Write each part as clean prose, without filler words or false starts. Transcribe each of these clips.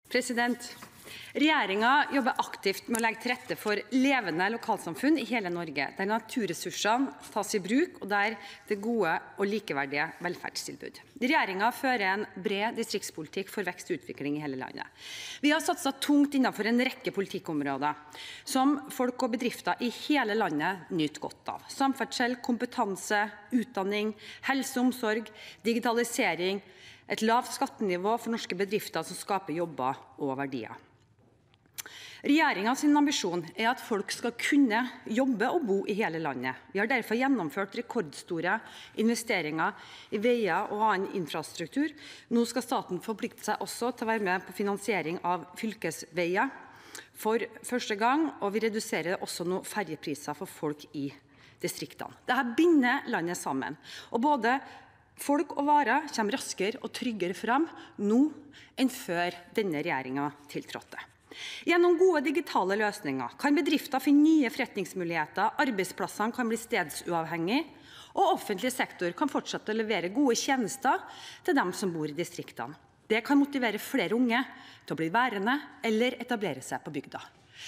Regjeringen jobber aktivt med å legge til rette for levende lokalsamfunn i hele Norge, der naturressursene tas i bruk, og der det er gode og likeverdige velferdstilbud. Regjeringen fører en bred distriktspolitikk for vekst og utvikling i hele landet. Vi har satset tungt innenfor en rekke politikkområder, som folk og bedrifter i hele landet nyter godt av. Samferdsel, kompetanse, utdanning, helse og omsorg, digitalisering, et lavt skattenivå for norske bedrifter som skaper jobber og verdier. Regjeringens ambisjon er at folk skal kunne jobbe og bo i hele landet. Vi har derfor gjennomført rekordstore investeringer i veier og annen infrastruktur. Nå skal staten forplikte seg også til å være med på finansiering av fylkesveier for første gang, og vi reduserer også nå ferjepriser for folk i distriktene. Dette binder landet sammen, og både folk og varer kommer raskere og tryggere frem nå enn før denne regjeringen tiltrådte. Gjennom gode digitale løsninger kan bedrifter finne nye forretningsmuligheter, arbeidsplassene kan bli stedsuavhengige, og offentlig sektor kan fortsette å levere gode tjenester til dem som bor i distriktene. Det kan motivere flere unge til å bli værende eller etablere seg på bygda.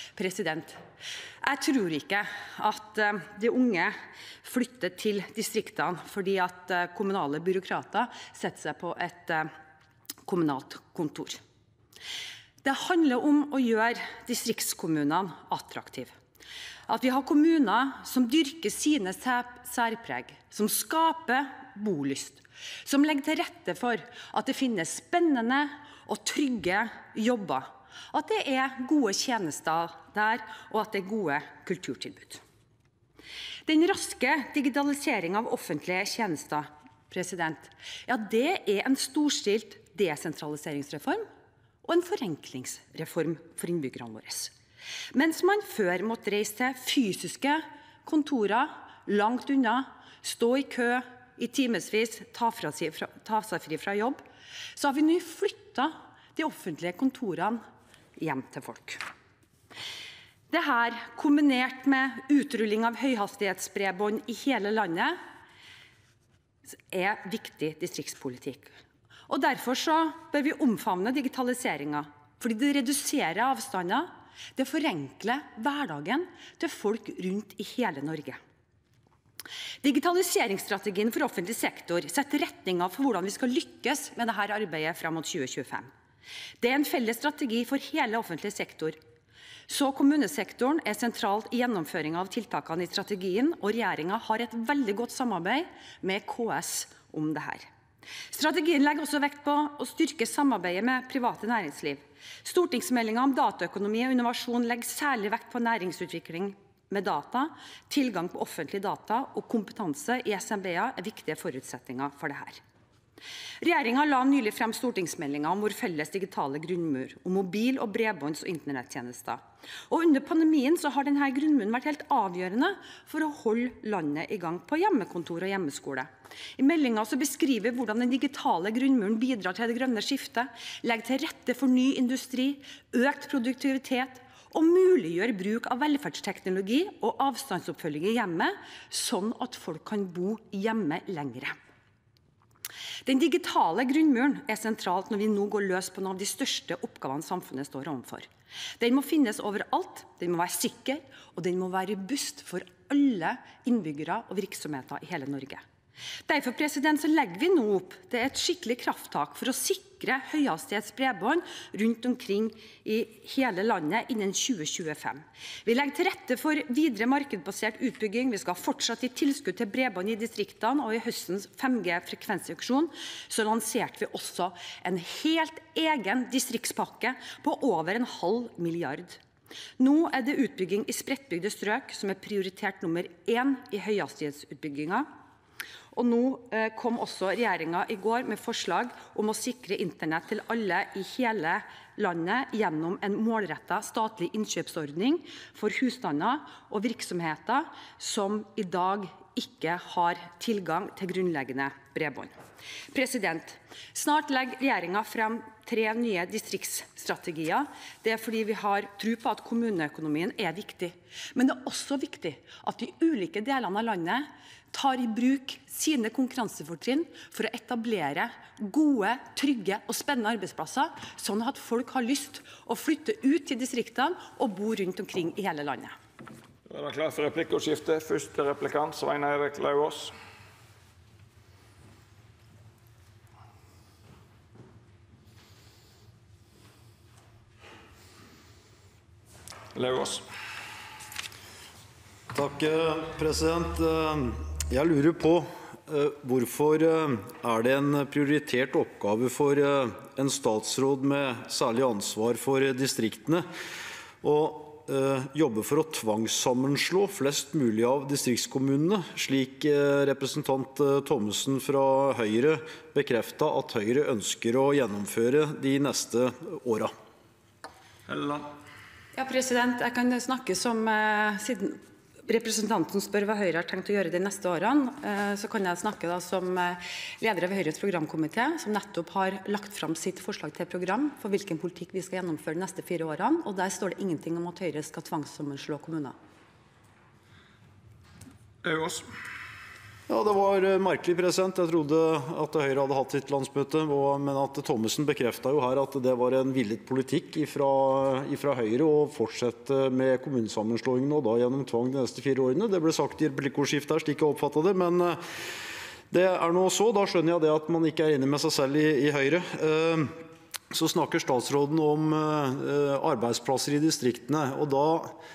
Jeg tror ikke at de unge flytter til distriktene fordi at kommunale byråkrater setter seg på et kommunalt kontor. Det handler om å gjøre distriktskommunene attraktive. At vi har kommuner som dyrker sine særpreg, som skaper bolyst, som legger til rette for at det finnes spennende og trygge jobber, at det er gode tjenester der, og at det er gode kulturtilbud. Den raske digitaliseringen av offentlige tjenester, det er en storstilt desentraliseringsreform og en forenklingsreform for innbyggerne våre. Mens man før måtte reise til fysiske kontorer langt unna, stå i kø i timesvis, ta seg fri fra jobb, så har vi nå flyttet de offentlige kontorene hjem til folk. Dette, kombinert med utrulling av høyhastighetsbredbånd i hele landet, er viktig distriktspolitikk. Og derfor bør vi omfavne digitaliseringen, fordi det reduserer avstander, det forenkler hverdagen til folk rundt i hele Norge. Digitaliseringsstrategien for offentlig sektor setter retningen for hvordan vi skal lykkes med dette arbeidet frem mot 2025. Det er en felles strategi for hele offentlig sektor. Så kommunesektoren er sentralt i gjennomføringen av tiltakene i strategien, og regjeringen har et veldig godt samarbeid med KS om dette. Strategien legger også vekt på å styrke samarbeidet med private næringsliv. Stortingsmeldingen om dataøkonomi og innovasjon legger særlig vekt på næringsutvikling med data, tilgang på offentlige data og kompetanse i SMB-er er viktige forutsetninger for dette. Regjeringen la nylig frem stortingsmeldingen om vår felles digitale grunnmur, om mobil- og bredbånds- og internettjenester. Og under pandemien har denne grunnmuren vært helt avgjørende for å holde landet i gang på hjemmekontor og hjemmeskole. I meldingen beskriver vi hvordan den digitale grunnmuren bidrar til det grønne skiftet, legger til rette for ny industri, økt produktivitet og muliggjør bruk av velferdsteknologi og avstandsoppfølging i hjemmet, sånn at folk kan bo hjemme lengre. Den digitale grunnmuren er sentralt når vi nå går løs på noen av de største oppgavene samfunnet står overfor. Den må finnes overalt, den må være sikker, og den må være robust for alle innbyggere og virksomheter i hele Norge. Derfor legger vi nå opp til et skikkelig krafttak for å sikre høyhastighetsbredbånd rundt omkring i hele landet innen 2025. Vi legger til rette for videre markedsbasert utbygging. Vi skal fortsatt gi tilskudd til bredbånd i distriktene, og i høstens 5G-frekvensauksjon lanserte vi også en helt egen distriktspakke på over 0,5 milliard. Nå er det utbygging i spredtbygde strøk som er prioritert nummer 1 i høyhastighetsutbyggingen. Og nå kom også regjeringen i går med forslag om å sikre internett til alle i hele landet gjennom en målrettet statlig innkjøpsordning for husstander og virksomheter som i dag ikke har tilgang til grunnleggende bredbånd. Snart legger regjeringen frem 3 nye distriktsstrategier. Det fordi vi har tro på at kommuneøkonomien er viktig. Men det er også viktig at de ulike delene av landet tar i bruk sine konkurransefortrinn for å etablere gode, trygge og spennende arbeidsplasser, sånn at folk har lyst å flytte ut til distriktene og bo rundt omkring i hele landet. Det er klart for replikkordskifte. Første replikant, Svein Erik Lauvås. Lauvås. Takk, president. Jeg lurer på hvorfor det en prioritert oppgave for en statsråd med særlig ansvar for distriktene å jobbe for å tvangssammenslå flest mulig av distriktskommunene, slik representant Thommessen fra Høyre bekreftet at Høyre ønsker å gjennomføre de neste årene? Helleland. Ja, jeg kan snakke som, siden representanten spør hva Høyre har tenkt å gjøre de neste årene, så kan jeg snakke da som leder av Høyres programkomité, som nettopp har lagt frem sitt forslag til program for hvilken politikk vi skal gjennomføre de neste 4 årene, og der står det ingenting om at Høyre skal tvangssammenslå kommuner. Lauvås. Ja, det var merkelig, president. Jeg trodde at Høyre hadde hatt sitt landsmøte, men at Thommessen bekreftet jo her at det var en villet politikk fra Høyre å fortsette med kommunesammenslåingene og da gjennom tvang de neste 4 årene. Det ble sagt i replikkordskiftet her, slik jeg oppfattet det, men det nå så. Da skjønner jeg det at man ikke enig med seg selv i Høyre. Så snakker statsråden om arbeidsplasser i distriktene, og da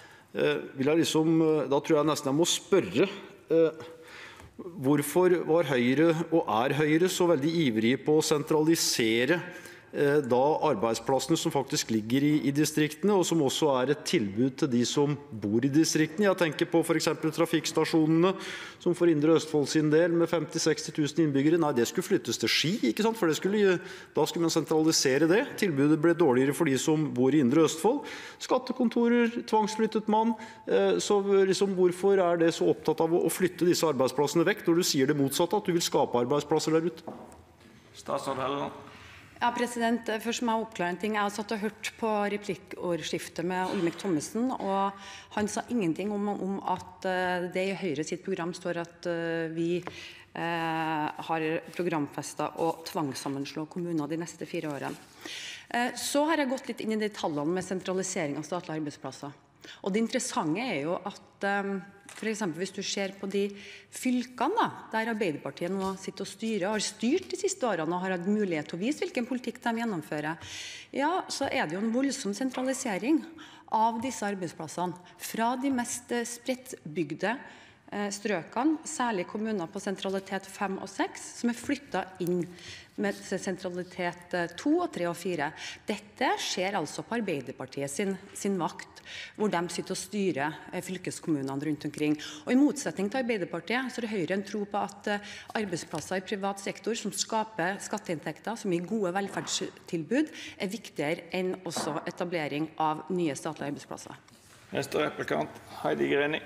tror jeg nesten jeg må spørre hvorfor var Høyre og Høyre så veldig ivrige på å sentralisere da arbeidsplassene som faktisk ligger i distriktene, og som også et tilbud til de som bor i distriktene? Jeg tenker på for eksempel trafikkstasjonene, som for Indre Østfold sin del med 50 000–60 000 innbyggere. Nei, det skulle flyttes til Ski, ikke sant? For da skulle man sentralisere det. Tilbudet ble dårligere for de som bor i Indre Østfold. Skattekontorer tvangsflyttet man. Så hvorfor det så opptatt av å flytte disse arbeidsplassene vekk, når du sier det motsatte, at du vil skape arbeidsplasser der ute? Statsråd Helleland. Ja, først må jeg oppklare en ting. Jeg har satt og hørt på replikkordskiftet med Olemic Thommessen, og han sa ingenting om at det i Høyre sitt program står at vi har programfestet å tvangssammenslå kommuner de neste 4 årene. Så har jeg gått litt inn i detaljene med sentralisering av statlige arbeidsplasser. Og det interessante jo at for eksempel hvis du ser på de fylkene der Arbeiderpartiet nå sitter og styrer, har styrt de siste årene og har hatt mulighet til å vise hvilken politikk de gjennomfører, ja, så det jo en voldsom sentralisering av disse arbeidsplassene fra de mest sprettbygde strøkene, særlig kommuner på sentralitet 5 og 6, som flyttet inn med sentralitet 2, 3 og 4. Dette skjer altså på Arbeiderpartiet sin vakt, hvor de sitter og styrer fylkeskommunene rundt omkring. Og i motsetning til Arbeiderpartiet så har Høyre en tro på at arbeidsplasser i privat sektor som skaper skatteinntekter, som gir gode velferdstilbud, viktigere enn også etablering av nye statlige arbeidsplasser. Neste replikant, Heidi Greni.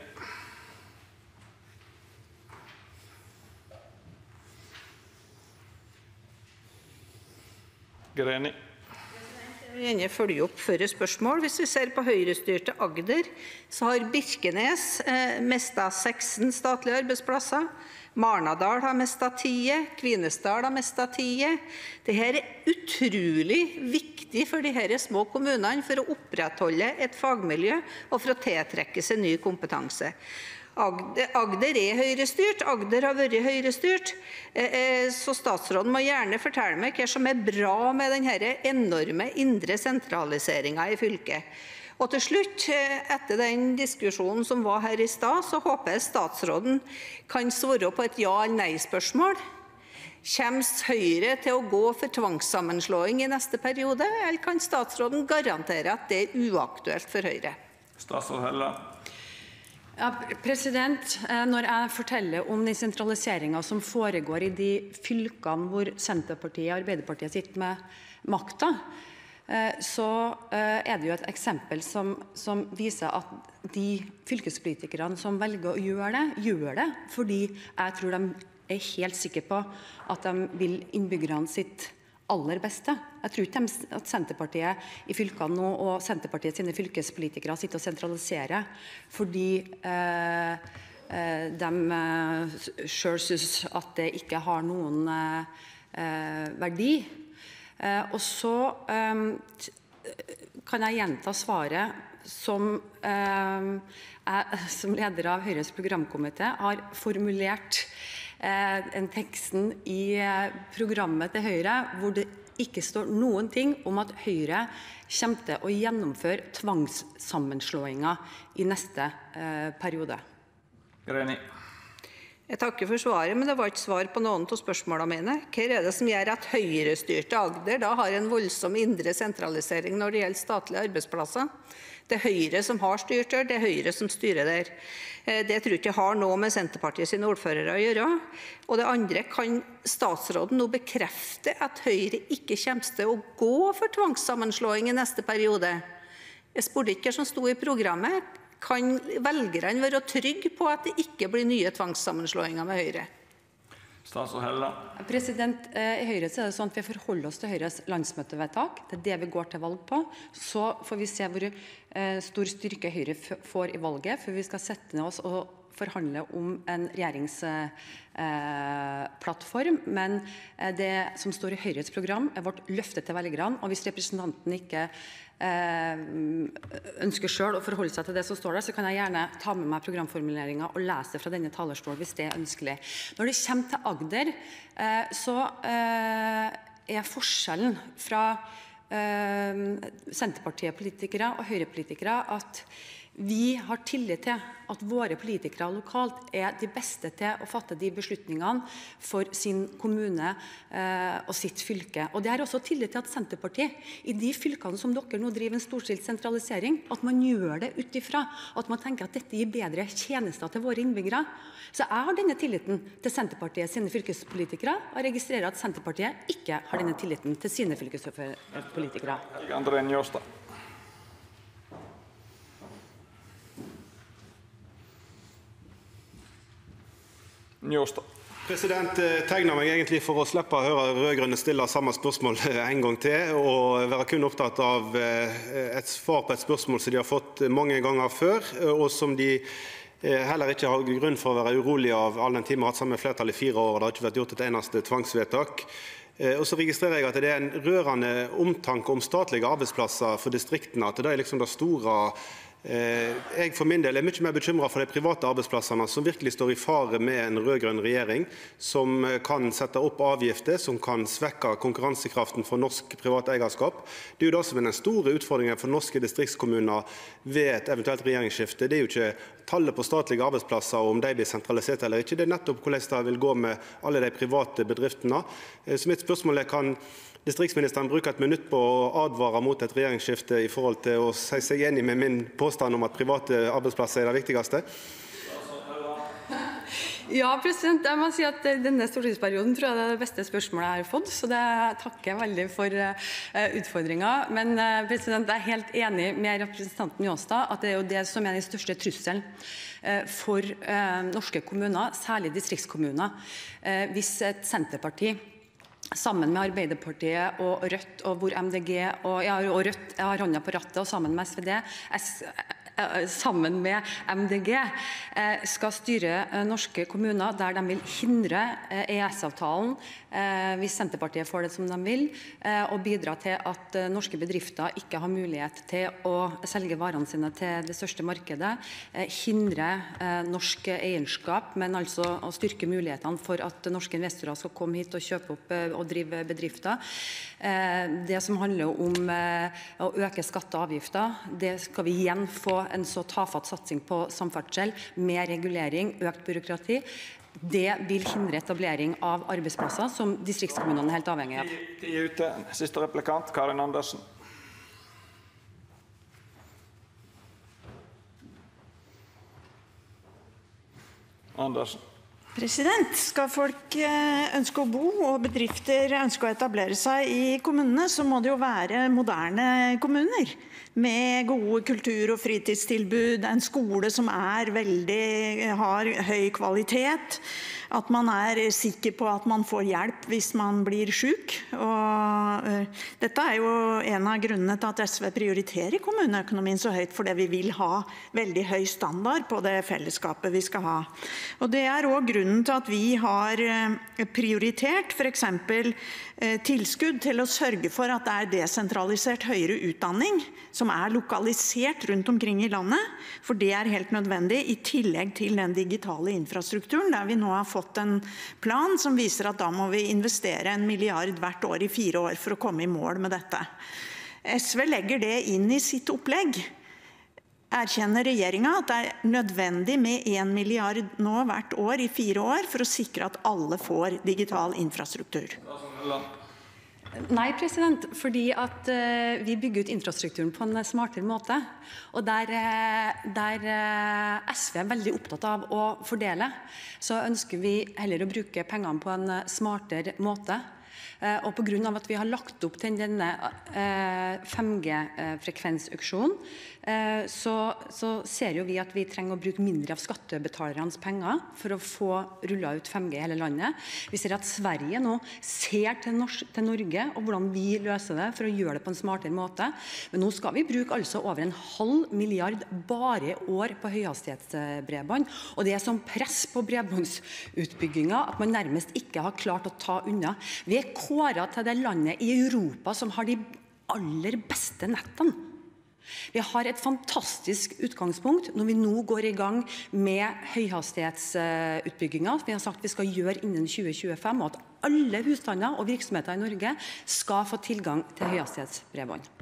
Greni. Jeg vil gjerne følge opp førre spørsmål. Hvis vi ser på høyrestyrte Agder, så har Birkenes mistet 16 statlige arbeidsplasser. Marnardal har mistet 10, Kvinesdal har mistet 10. Dette utrolig viktig for disse små kommunene for å opprettholde et fagmiljø og for å tiltrekke seg ny kompetanse. Agder høyrestyrt, Agder har vært høyrestyrt, så statsråden må gjerne fortelle meg hva som bra med denne enorme indre sentraliseringen i fylket. Og til slutt, etter den diskusjonen som var her i stad, så håper jeg statsråden kan svare på et ja- eller nei-spørsmål. Kommer Høyre til å gå for tvangssammenslåing i neste periode, eller kan statsråden garantere at det uaktuelt for Høyre? Statsråd Helleland. Ja, når jeg forteller om den sentraliseringen som foregår i de fylkene hvor Senterpartiet og Arbeiderpartiet sitter med makta, så det jo et eksempel som viser at de fylkespolitikerne som velger å gjør det fordi jeg tror de helt sikre på at de vil innbyggerne sitt aller beste. Jeg tror ikke at Senterpartiet i fylkene nå og Senterpartiet sine fylkespolitikere sitter og sentraliserer fordi de selv synes at det ikke har noen verdi. Og så kan jeg gjenta svaret som jeg som leder av Høyres programkomité har formulert en teksten i programmet til Høyre, hvor det ikke står noen ting om at Høyre kommer til å gjennomføre tvangssammenslåinger i neste periode. Greni. Jeg takker for svaret, men det var ikke svar på noen av spørsmålene mine. Hva det som gjør at Høyre-styrte Agder da har en voldsom indre sentralisering når det gjelder statlige arbeidsplasser? Det Høyre som har styrt der, det Høyre som styrer der. Det tror jeg ikke har noe med Senterpartiet sine ordførere å gjøre. Og det andre, kan statsråden nå bekrefte at Høyre ikke kommer til å gå for tvangssammenslåing i neste periode? Jeg spurte ikke hva som sto i programmet. Kan velgerne være trygge på at det ikke blir nye tvangssammenslåinger med Høyre? Statsråd Helleland. I Høyre så det sånn at vi forholder oss til Høyres landsmøtevedtak. Det det vi går til valg på. Så får vi se hvor stor styrke Høyre får i valget, for vi skal sette ned oss og forhandle om en regjeringsplattform, men det som står i Høyres program vårt løfte til velgerne, og hvis representanten ikke ønsker selv å forholde seg til det som står der, så kan jeg gjerne ta med meg programformuleringen og lese det fra denne talerstolen hvis det ønskelig. Når det kommer til Agder, så forskjellen fra Senterpartiet-politikere og Høyre-politikere at vi har tillit til at våre politikere lokalt de beste til å fatte de beslutningene for sin kommune og sitt fylke. Og det også tillit til at Senterpartiet i de fylkene som dere nå driver en storstilt sentralisering, at man gjør det ut ifra at man tenker at dette gir bedre tjenester til våre innbyggere. Så jeg har denne tilliten til Senterpartiet sine fylkespolitikere, og registrerer at Senterpartiet ikke har denne tilliten til sine fylkespolitikere. André Njåstad. Njåstad. Tegner meg egentlig for å slippe å høre rødgrønne stille samme spørsmål en gang til, og være kun opptatt av et svar på et spørsmål som de har fått mange ganger før, og som de heller ikke har grunn for å være urolig av all den tid vi har hatt samme flertall i 4 år, og det har ikke vært gjort et eneste tvangsvedtak. Og så registrerer jeg at det en rørende omtanke om statlige arbeidsplasser for distriktene, at det liksom det store. Jeg for min del mye mer bekymret for de private arbeidsplassene som virkelig står i fare med en rødgrønn regjering, som kan sette opp avgifter, som kan svekke konkurransekraften for norsk privat eierskap. Det jo det som den store utfordringen for norske distriktskommuner ved et eventuelt regjeringsskifte. Det jo ikke tallet på statlige arbeidsplasser, om de blir sentralisert eller ikke. Det nettopp hvordan det vil gå med alle de private bedriftene. Så mitt spørsmål kan distriktsministeren bruke et minutt på å advare mot et regjeringsskifte i forhold til å si seg enig med min påstand om at private arbeidsplasser det viktigste? Ja, jeg må si at denne stortingsperioden tror jeg det det beste spørsmålet jeg har fått, så det takker jeg veldig for utfordringen. Men jeg helt enig med representanten Njåstad at det jo det som den største trusselen for norske kommuner, særlig distriktskommuner, hvis et Senterparti sammen med Arbeiderpartiet og Rødt, og hvor MDG og Rødt har hånda på rattet, og sammen med SVD, sammen med MDG, skal styre norske kommuner der de vil hindre EØS-avtalen, hvis Senterpartiet får det som de vil, og bidra til at norske bedrifter ikke har mulighet til å selge varene sine til det største markedet, hindre norsk eierskap, men altså å styrke mulighetene for at norske investorer skal komme hit og kjøpe opp og drive bedrifter. Det som handler om å øke skatte og avgifter, det skal vi igjen få en så tafatt satsing på samferdsel, mer regulering, økt byråkrati. Det vil hindre etablering av arbeidsplasser som distriktskommunene helt avhengig av. Tid ute. Siste replikant, Karin Andersen. Andersen. Skal folk ønske å bo og bedrifter ønske å etablere seg i kommunene, så må det jo være moderne kommuner med gode kultur- og fritidstilbud, en skole som har høy kvalitet, at man sikker på at man får hjelp hvis man blir syk. Dette jo en av grunnene til at SV prioriterer kommuneøkonomien så høyt, fordi vi vil ha veldig høy standard på det fellesskapet vi skal ha. Og det også grunnen til at vi har prioritert for eksempel tilskudd til å sørge for at det desentralisert høyere utdanning som lokalisert rundt omkring i landet, for det helt nødvendig, i tillegg til den digitale infrastrukturen, der vi nå har fått en plan som viser at da må vi investere 1 milliard hvert år i 4 år for å komme i mål med dette. SV legger det inn i sitt opplegg. Erkjenner regjeringen at det nødvendig med 1 milliard nå hvert år i 4 år for å sikre at alle får digital infrastruktur? Nei, fordi at vi bygger ut infrastrukturen på en smartere måte, og der SV veldig opptatt av å fordele, så ønsker vi heller å bruke pengene på en smartere måte. Og på grunn av at vi har lagt opp til denne 5G-frekvensauksjonen, så ser jo vi at vi trenger å bruke mindre av skattebetalernes penger for å få rullet ut 5G i hele landet. Vi ser at Sverige nå ser til Norge og hvordan vi løser det for å gjøre det på en smartere måte. Men nå skal vi bruke altså over 0,5 milliard bare i år på høyhastighetsbredbånd, og det som press på bredbåndsutbyggingen at man nærmest ikke har klart å ta unna. Vi kåret til det landet i Europa som har de aller beste nettene. Vi har et fantastisk utgangspunkt når vi nå går i gang med høyhastighetsutbyggingen. Vi har sagt vi skal gjøre innen 2025, og at alle husstander og virksomheter i Norge skal få tilgang til høyhastighetsbredbånd.